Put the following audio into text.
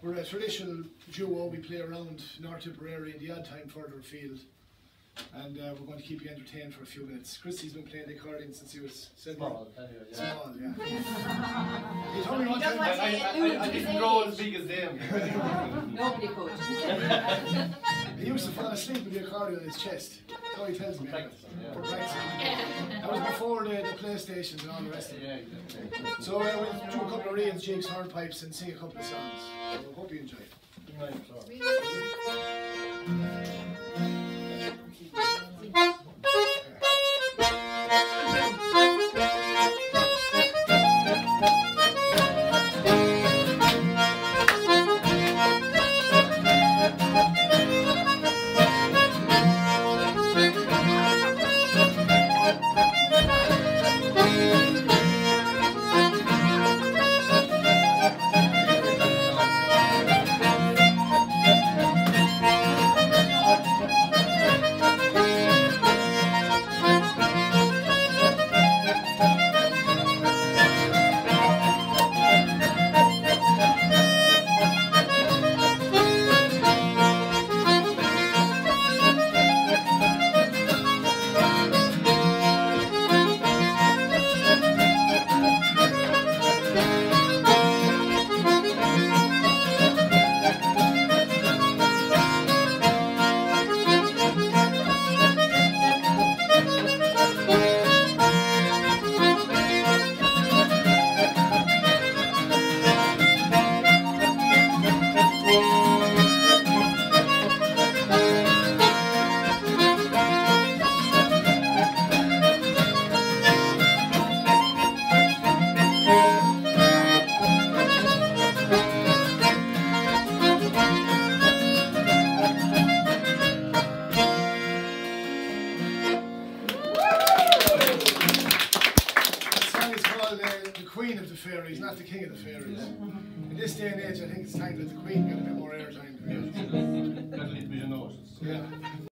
We're a traditional duo. We play around North Tipperary and the odd time further afield. And we're going to keep you entertained for a few minutes. Christy's been playing the accordion since he was small. Small, yeah. He told me one time I didn't grow as big as them. Nobody could. He used to fall asleep with the accordion on his chest. That's how he tells me. For practice. That was before the PlayStations and all the rest of it. So we'll do a couple of reeds, jigs, hornpipes, and sing a couple of songs. So hope you enjoy it. The Queen of the Fairies, not the King of the Fairies. In this day and age, I think it's time that the Queen got a bit more airtime. Got a little bit of notice. Yeah.